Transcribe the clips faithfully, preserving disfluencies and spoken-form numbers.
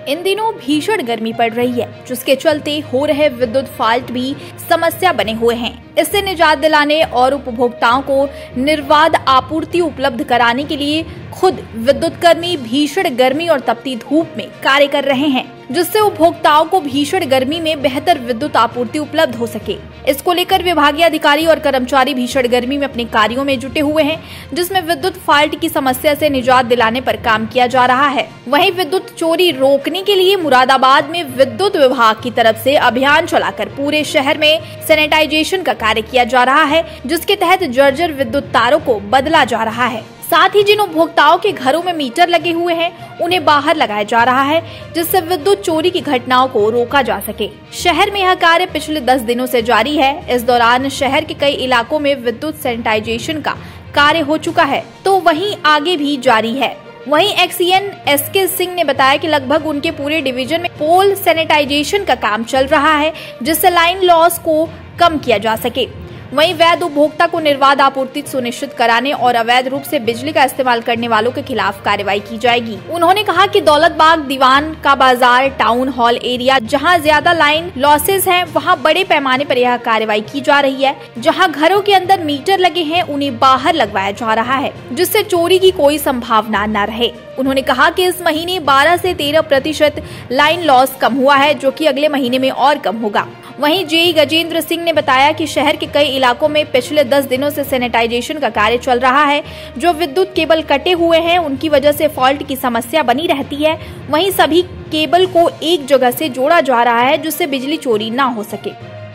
इन दिनों भीषण गर्मी पड़ रही है, जिसके चलते हो रहे विद्युत फाल्ट भी समस्या बने हुए हैं। इससे निजात दिलाने और उपभोक्ताओं को निर्बाध आपूर्ति उपलब्ध कराने के लिए खुद विद्युत कर्मी भीषण गर्मी और तपती धूप में कार्य कर रहे हैं, जिससे उपभोक्ताओं को भीषण गर्मी में बेहतर विद्युत आपूर्ति उपलब्ध हो सके। इसको लेकर विभागीय अधिकारी और कर्मचारी भीषण गर्मी में अपने कार्यों में जुटे हुए हैं, जिसमें विद्युत फाल्ट की समस्या से निजात दिलाने पर काम किया जा रहा है। वहीं विद्युत चोरी रोकने के लिए मुरादाबाद में विद्युत विभाग की तरफ से अभियान चलाकर पूरे शहर में सैनिटाइजेशन का कार्य किया जा रहा है, जिसके तहत जर्जर विद्युत तारों को बदला जा रहा है। साथ ही जिन उपभोक्ताओं के घरों में मीटर लगे हुए हैं, उन्हें बाहर लगाया जा रहा है, जिससे विद्युत चोरी की घटनाओं को रोका जा सके। शहर में यह कार्य पिछले दस दिनों से जारी है। इस दौरान शहर के कई इलाकों में विद्युत सैनिटाइजेशन का कार्य हो चुका है, तो वहीं आगे भी जारी है। वहीं एक्सीएन एस के सिंह ने बताया कि लगभग उनके पूरे डिवीजन में पोल सैनिटाइजेशन का काम चल रहा है, जिससे लाइन लॉस को कम किया जा सके। वहीं वैध उपभोक्ता को निर्बाध आपूर्ति सुनिश्चित कराने और अवैध रूप से बिजली का इस्तेमाल करने वालों के खिलाफ कार्रवाई की जाएगी। उन्होंने कहा कि दौलत बाग, दीवान का बाजार, टाउन हॉल एरिया जहां ज्यादा लाइन लॉसेज हैं, वहां बड़े पैमाने पर यह कार्रवाई की जा रही है। जहां घरों के अंदर मीटर लगे हैं, उन्हें बाहर लगवाया जा रहा है, जिससे चोरी की कोई संभावना न रहे। उन्होंने कहा कि इस महीने बारह से तेरह प्रतिशत लाइन लॉस कम हुआ है, जो कि अगले महीने में और कम होगा। वहीं जेई गजेंद्र सिंह ने बताया कि शहर के कई इलाकों में पिछले दस दिनों से सैनिटाइजेशन का कार्य चल रहा है। जो विद्युत केबल कटे हुए हैं, उनकी वजह से फॉल्ट की समस्या बनी रहती है। वहीं सभी केबल को एक जगह से जोड़ा जा रहा है, जिससे बिजली चोरी ना हो सके।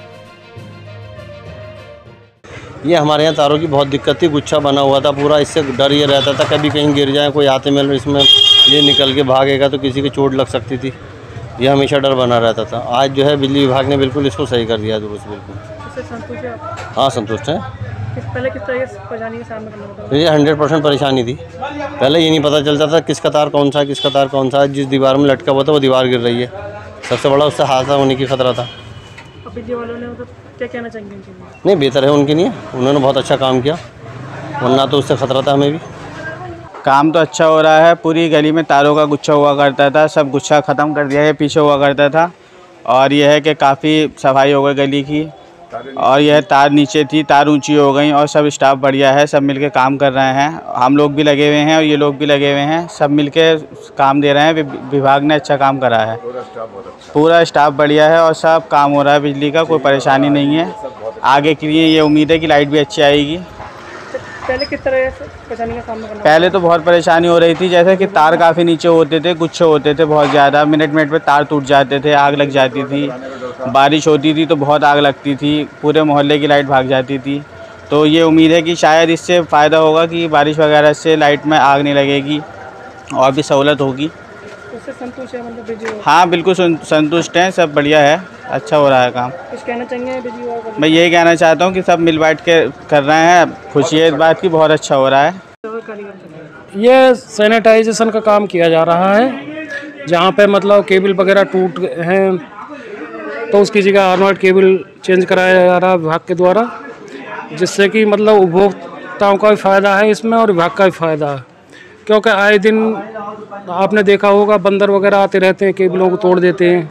ये हमारे यहाँ तारों की बहुत दिक्कत थी, गुच्छा बना हुआ था पूरा। इससे डर ये रहता था कभी कहीं गिर जाए, कोई हाथ में इसमें ये निकल के भागेगा तो किसी की चोट लग सकती थी। ये हमेशा डर बना रहता था। आज जो है बिजली विभाग ने बिल्कुल इसको सही कर दिया, दुरुस्त बिल्कुल। इससे संतुष्ट हैं आप? हाँ, संतुष्ट हैं। पहले किस तरह की परेशानी का सामना करना पड़ता था? ये हंड्रेड परसेंट परेशानी थी। पहले ये नहीं पता चलता था किसका तार कौन सा है, किसका तार कौन सा है। जिस दीवार में लटका हुआ था वो दीवार गिर रही है, सबसे बड़ा उससे हादसा होने की खतरा था। अब बिजली वालों ने मतलब क्या कहना चाहेंगे इनके लिए? नहीं, बेहतर है उनके लिए, उन्होंने बहुत अच्छा काम किया, वरना तो उससे खतरा था हमें भी। काम तो अच्छा हो रहा है। पूरी गली में तारों का गुच्छा हुआ करता था, सब गुच्छा ख़त्म कर दिया है, पीछे हुआ करता था। और यह है कि काफ़ी सफाई हो गई गली की। और यह तार नीचे थी, तार ऊंची हो गई। और सब स्टाफ बढ़िया है, सब मिलके काम कर रहे हैं। हम लोग भी लगे हुए हैं और ये लोग भी लगे हुए हैं, सब मिलके काम दे रहे हैं। विभाग ने अच्छा काम करा है, पूरा स्टाफ बढ़िया है और सब काम हो रहा है। बिजली का कोई परेशानी नहीं है। आगे के लिए ये उम्मीद है कि लाइट भी अच्छी आएगी। पहले किस तरह से परेशानी का सामना करना? पहले तो बहुत परेशानी हो रही थी, जैसे कि तार काफ़ी नीचे होते थे, गुच्छे होते थे बहुत ज़्यादा। मिनट मिनट पे तार टूट जाते थे, आग लग जाती थी। बारिश होती थी तो बहुत आग लगती थी, पूरे मोहल्ले की लाइट भाग जाती थी। तो ये उम्मीद है कि शायद इससे फ़ायदा होगा कि बारिश वगैरह से लाइट में आग नहीं लगेगी और भी सहूलत होगी। उससे संतुष्ट है मतलब बिजली? हाँ, बिल्कुल संतुष्ट हैं, सब बढ़िया है, अच्छा हो रहा है काम। कुछ कहना चाहेंगे बिजली वालों को? मैं यही कहना चाहता हूँ कि सब मिल बांट के कर रहे हैं। खुशी है इस बात की, बहुत अच्छा हो रहा है। ये सैनिटाइजेशन का काम किया जा रहा है, जहाँ पे मतलब केबल वगैरह टूट हैं तो उसकी जगह आर्मर्ड केबल चेंज कराया जा रहा है विभाग के द्वारा, जिससे कि मतलब उपभोक्ताओं का भी फ़ायदा है इसमें और विभाग का भी फ़ायदा है। क्योंकि आए दिन आपने देखा होगा बंदर वगैरह आते रहते हैं, केबलों को तोड़ देते हैं,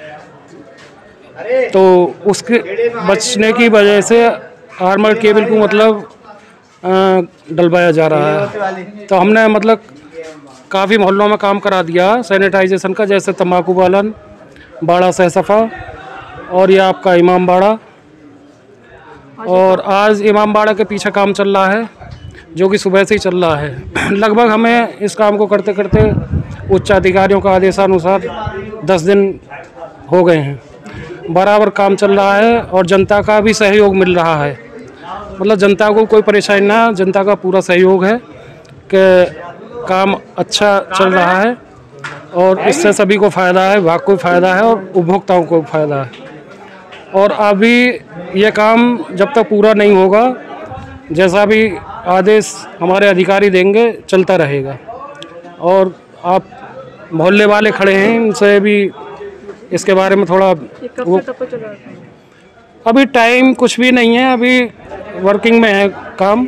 तो उसके बचने की वजह से आर्मर्ड केबल को मतलब डलवाया जा रहा है। तो हमने मतलब काफ़ी मोहल्लों में काम करा दिया सैनिटाइजेशन का, जैसे तम्बाकू बालन, बाड़ा सहसफा और ये आपका इमाम बाड़ा। और आज इमाम बाड़ा के पीछे काम चल रहा है, जो कि सुबह से ही चल रहा है। लगभग हमें इस काम को करते करते उच्च अधिकारियों का आदेशानुसार दस दिन हो गए हैं। बराबर काम चल रहा है और जनता का भी सहयोग मिल रहा है। मतलब जनता को कोई परेशानी ना, जनता का पूरा सहयोग है कि काम अच्छा चल रहा है और इससे सभी को फ़ायदा है, विभाग को फ़ायदा है और उपभोक्ताओं को फ़ायदा है। और अभी ये काम जब तक पूरा नहीं होगा, जैसा भी आदेश हमारे अधिकारी देंगे, चलता रहेगा। और आप मोहल्ले वाले खड़े हैं, इनसे भी इसके बारे में थोड़ा वो, अभी टाइम कुछ भी नहीं है, अभी वर्किंग में है काम।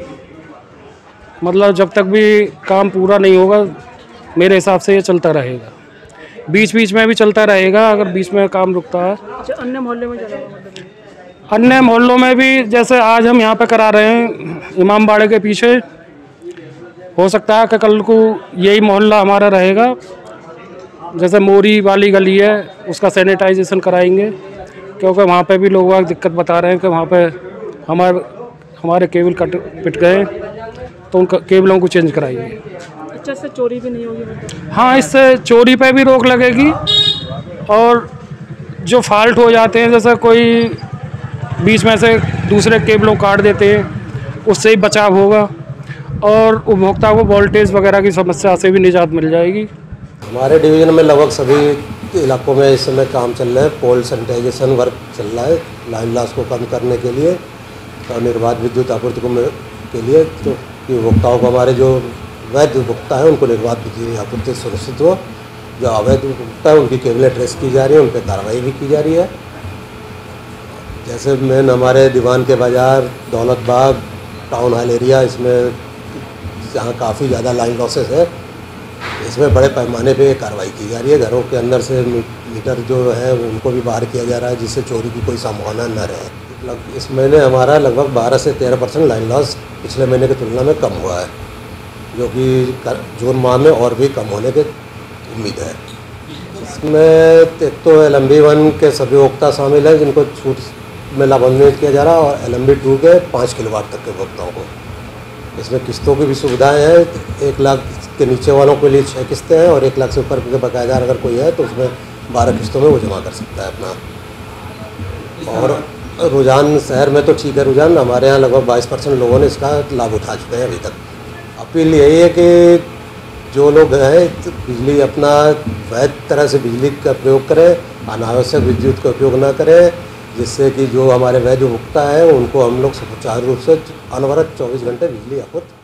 मतलब जब तक भी काम पूरा नहीं होगा, मेरे हिसाब से ये चलता रहेगा। बीच बीच में भी चलता रहेगा अगर बीच में काम रुकता है। अच्छा, अन्य मोहल्ले में चला हुआ मतलब ये? अन्य मोहल्लों में भी जैसे आज हम यहाँ पे करा रहे हैं इमामबाड़े के पीछे, हो सकता है कि कल को यही मोहल्ला हमारा रहेगा। जैसे मोरी वाली गली है उसका सैनिटाइजेशन कराएंगे, क्योंकि वहाँ पे भी लोग वहाँ दिक्कत बता रहे हैं कि वहाँ पे हमारे हमारे केबल कट पिट गए, तो उन केबलों को चेंज कराएंगे। अच्छा, इससे चोरी भी नहीं होगी मतलब? हाँ, इससे चोरी पे भी रोक लगेगी और जो फॉल्ट हो जाते हैं जैसे कोई बीच में से दूसरे केबलों काट देते हैं उससे ही बचाव होगा और उपभोक्ता को वोल्टेज वगैरह की समस्या से भी निजात मिल जाएगी। हमारे डिवीज़न में लगभग सभी इलाकों में इस समय काम चल रहा है। पोल सैनिटाइजेशन वर्क चल रहा है लाइन लॉस को कम करने के लिए और निर्बाध विद्युत आपूर्ति को के लिए, तो उपभोक्ताओं को, हमारे जो वैध उपभोक्ता है उनको निर्बाध बिजली आपूर्ति सुनिश्चित हो। जो अवैध उपभोक्ता है उनकी केबलें ट्रेस की जा रही है, उन पर कार्रवाई भी की जा रही है। जैसे मेन हमारे दीवान के बाज़ार, Daulat Bagh, town hall area, इसमें जहाँ काफ़ी ज़्यादा लाइन लॉसेस है, इसमें बड़े पैमाने पे कार्रवाई की जा रही है। घरों के अंदर से मीटर जो है उनको भी बाहर किया जा रहा है जिससे चोरी की कोई संभावना न रहे। इस महीने हमारा लगभग बारह से तेरह परसेंट लाइन लॉस पिछले महीने की तुलना में कम हुआ है, जो कि जून माह में और भी कम होने की उम्मीद है। इसमें एक तो एल एम बी वन के सभी उपभोक्ता शामिल हैं जिनको छूट में लाभान्वित किया जा रहा है, और एल एम बी टू के पाँच किलोवाट तक के उपभोक्ताओं को। इसमें किस्तों की भी सुविधाएं हैं। एक लाख के नीचे वालों के लिए छः किस्तें हैं और एक लाख से ऊपर के बकायदार अगर कोई है तो उसमें बारह किस्तों में वो जमा कर सकता है अपना। और रुझान शहर में तो ठीक है रुझान, हमारे यहाँ लगभग बाईस परसेंट लोगों ने इसका लाभ उठा चुके हैं अभी तक। अपील यही है कि जो लोग हैं बिजली अपना वैध तरह से बिजली का प्रयोग करें, अनावश्यक विद्युत का उपयोग ना करें, जिससे कि जो हमारे वैध उपभोक्ता है उनको हम लोग सुचारू रूप से अनवरत चौबीस घंटे बिजली आपूर्ति